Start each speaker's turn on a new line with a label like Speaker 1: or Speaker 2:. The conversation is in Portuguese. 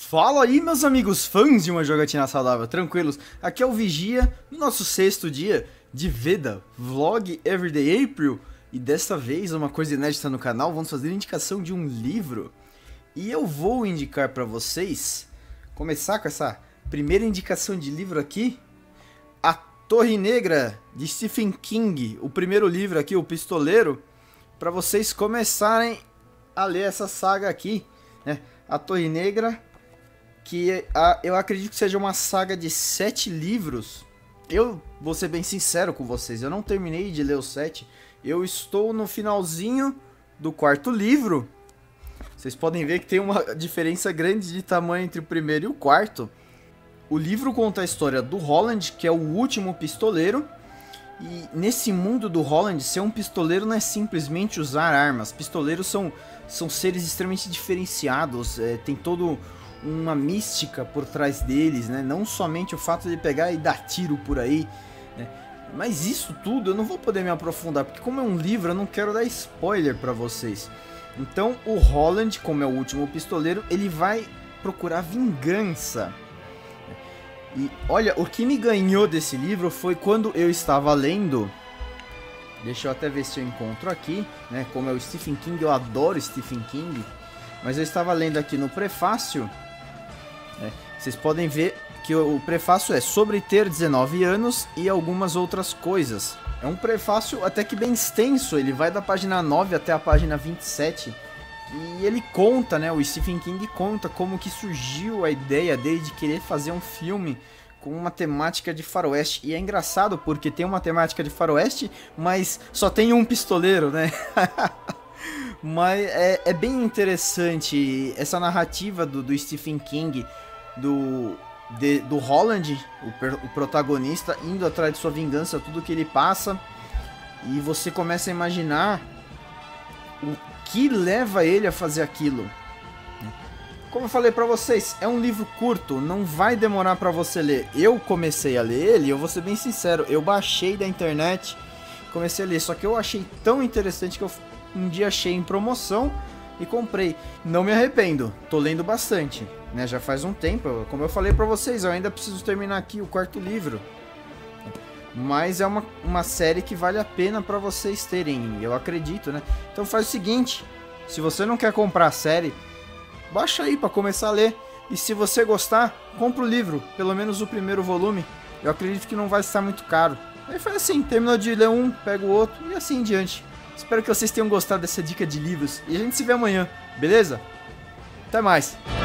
Speaker 1: Fala aí, meus amigos fãs de uma jogatina saudável, tranquilos? Aqui é o Vigia, no nosso 6º dia de Veda, Vlog Everyday April. E desta vez, uma coisa inédita no canal, vamos fazer indicação de um livro. E eu vou indicar para vocês, começar com essa primeira indicação de livro aqui, A Torre Negra, de Stephen King. O primeiro livro aqui, O Pistoleiro, para vocês começarem a ler essa saga aqui, né? A Torre Negra, que eu acredito que seja uma saga de 7 livros. Eu vou ser bem sincero com vocês, eu não terminei de ler os 7. Eu estou no finalzinho do 4º livro. Vocês podem ver que tem uma diferença grande de tamanho entre o primeiro e o 4º. O livro conta a história do Holland, que é o último pistoleiro. E nesse mundo do Holland, ser um pistoleiro não é simplesmente usar armas. Pistoleiros são seres extremamente diferenciados, tem todo uma mística por trás deles, né? Não somente o fato de pegar e dar tiro por aí, né? Mas isso tudo eu não vou poder me aprofundar, porque como é um livro eu não quero dar spoiler para vocês. Então o Holland, como é o último pistoleiro, ele vai procurar vingança. E olha, o que me ganhou desse livro foi quando eu estava lendo. Deixa eu até ver se eu encontro aqui, né? Como é o Stephen King, eu adoro Stephen King. Mas eu estava lendo aqui no prefácio, né? Vocês podem ver que o prefácio é sobre ter 19 anos e algumas outras coisas. É um prefácio até que bem extenso, ele vai da página 9 até a página 27. E ele conta, né, o Stephen King conta como que surgiu a ideia dele de querer fazer um filme com uma temática de faroeste. E é engraçado porque tem uma temática de faroeste, mas só tem um pistoleiro, né? Mas é bem interessante essa narrativa do Stephen King, do Holland, o protagonista, indo atrás de sua vingança, tudo que ele passa. E você começa a imaginar o que leva ele a fazer aquilo. Como eu falei pra vocês, é um livro curto, não vai demorar pra você ler. Eu comecei a ler ele, eu vou ser bem sincero, eu baixei da internet, comecei a ler, só que eu achei tão interessante que eu um dia achei em promoção e comprei. Não me arrependo, tô lendo bastante, né? Já faz um tempo, como eu falei pra vocês, eu ainda preciso terminar aqui o 4º livro. Mas é uma série que vale a pena pra vocês terem, eu acredito, né? Então faz o seguinte, se você não quer comprar a série, baixa aí pra começar a ler. E se você gostar, compra o livro, pelo menos o primeiro volume. Eu acredito que não vai estar muito caro. Aí faz assim, terminou de ler um, pega o outro e assim em diante. Espero que vocês tenham gostado dessa dica de livros e a gente se vê amanhã, beleza? Até mais!